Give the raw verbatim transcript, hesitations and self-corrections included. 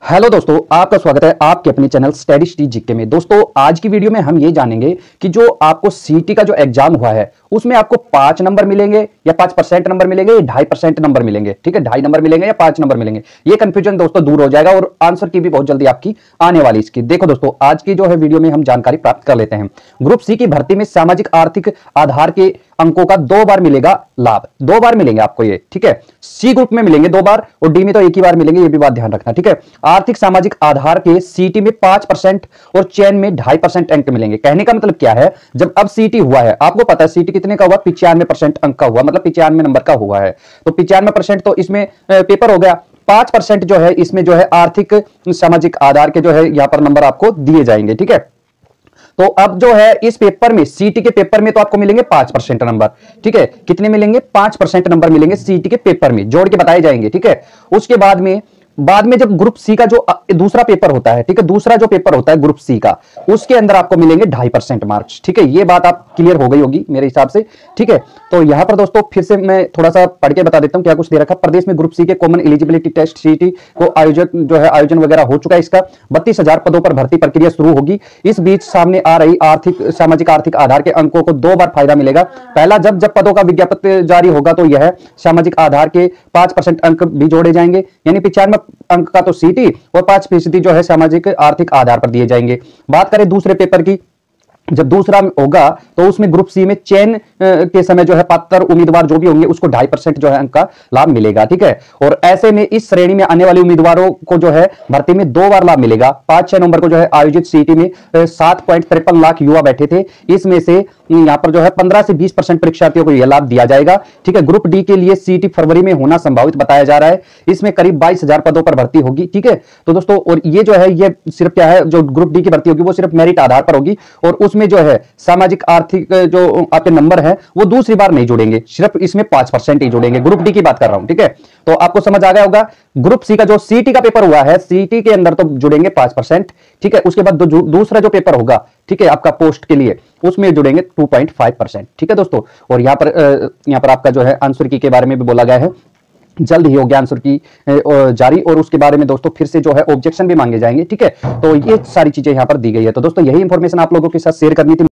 Hello दोस्तों, आपका स्वागत है आपके अपने चैनल स्टडी स्ट्रीट जीके में। दोस्तों, आज की वीडियो में हम ये जानेंगे कि जो आपको सीटी का जो एग्जाम हुआ है उसमें आपको पांच नंबर मिलेंगे या पांच परसेंट नंबर मिलेंगे या ढाई परसेंट नंबर मिलेंगे। ठीक है, ढाई नंबर मिलेंगे या पांच नंबर मिलेंगे। ये कंफ्यूजन दोस्तों दूर हो जाएगा और आंसर की भी बहुत जल्दी आपकी आने वाली इसकी। देखो दोस्तों, आज की जो है वीडियो में हम जानकारी प्राप्त कर लेते हैं। ग्रुप सी की भर्ती में सामाजिक आर्थिक आधार के अंकों का दो बार मिलेगा लाभ। दो बार मिलेंगे आपको ये। ठीक है, सी ग्रुप में मिलेंगे दो बार और डी में तो एक ही बार मिलेंगे, ये भी बात ध्यान रखना। ठीक है, आर्थिक सामाजिक आधार के सीटी में पांच परसेंट और चयन में ढाई परसेंट अंक मिलेंगे। कहने का मतलब क्या है, जब अब सीटी हुआ है, आपको पता है सीटी कितने का हुआ, पिचानवे परसेंट अंक का हुआ, मतलब पिचानवे नंबर का हुआ है। तो पिचानवे परसेंट तो इसमें पेपर हो गया। पांच परसेंट जो है इसमें जो है आर्थिक सामाजिक आधार के जो है यहां पर नंबर आपको दिए जाएंगे। ठीक है, तो अब जो है इस पेपर में, सीटी के पेपर में तो आपको मिलेंगे पांच परसेंट नंबर। ठीक है, कितने मिलेंगे, पांच परसेंट नंबर मिलेंगे सीटी के पेपर में, जोड़ के बताए जाएंगे। ठीक है, उसके बाद में बाद में जब ग्रुप सी का जो दूसरा पेपर होता है, ठीक है, दूसरा जो पेपर होता है ग्रुप सी का, उसके अंदर आपको मिलेंगे ढाई परसेंट मार्क्स। ठीक है, ये बात आप क्लियर हो गई होगी मेरे हिसाब से। ठीक है, तो यहां पर दोस्तों फिर से मैं थोड़ा सा पढ़ के बता देता हूं क्या कुछ दे रखा। प्रदेश में ग्रुप सी के कॉमन एलिजिबिलिटी टेस्ट सीटी को आयोजक जो है आयोजन वगैरह हो चुका है। इसका बत्तीस हजार पदों पर भर्ती प्रक्रिया शुरू होगी। इस बीच सामने आ रही आर्थिक सामाजिक आर्थिक आधार के अंकों को दो बार फायदा मिलेगा। पहला, जब जब पदों का विज्ञापन जारी होगा तो यह सामाजिक आधार के पांच परसेंट अंक भी जोड़े जाएंगे, यानी पिचानवे अंक का तो सीटी और पांच फीसदी जो है सामाजिक आर्थिक आधार पर दिए जाएंगे। बात करें दूसरे पेपर की, जब दूसरा होगा तो उसमें ग्रुप सी में चयन के समय जो है पात्र उम्मीदवार जो भी होंगे उसको ढाई परसेंट जो है अंक का लाभ मिलेगा। ठीक है, और ऐसे में इस श्रेणी में आने वाले उम्मीदवारों को जो है भर्ती में दो बार लाभ मिलेगा। पांच छह नंबर को जो है आयोजित सीटी में सात पॉइंट तिरपन लाख युवा बैठे थे, इसमें से यहां पर जो है पंद्रह से बीस परसेंट परीक्षार्थियों को यह लाभ दिया जाएगा। ठीक है, ग्रुप डी के लिए सीटी फरवरी में होना संभावित बताया जा रहा है। इसमें करीब बाईस हजार पदों पर भर्ती होगी। ठीक है, तो दोस्तों, और ये जो है ये सिर्फ क्या है, जो ग्रुप डी की भर्ती होगी वो सिर्फ मेरिट आधार पर होगी और उसमें जो है सामाजिक आर्थिक जो आपके नंबर है वो दूसरी बार नहीं जुड़ेंगे, सिर्फ इसमें पांच परसेंट ही जुड़ेंगे। ग्रुप डी की बात कर रहा हूं। ठीक है, तो आपको समझ आ गया होगा। ग्रुप सी का जो सीटी का पेपर हुआ है, सीटी के अंदर तो जुड़ेंगे पांच परसेंट। ठीक है, उसके बाद दूसरा जो पेपर होगा, ठीक है, आपका पोस्ट के लिए, उसमें जुड़ेंगे टू पॉइंट फाइव परसेंट। ठीक है दोस्तों, और यहां पर यहां पर आपका जो है आंसर की के बारे में भी बोला गया है, जल्द ही होगा आंसर की जारी, और उसके बारे में दोस्तों फिर से जो है ऑब्जेक्शन भी मांगे जाएंगे। ठीक है, तो ये सारी चीजें यहां पर दी गई है। तो दोस्तों, यही इंफॉर्मेशन आप लोगों के साथ शेयर करनी थी।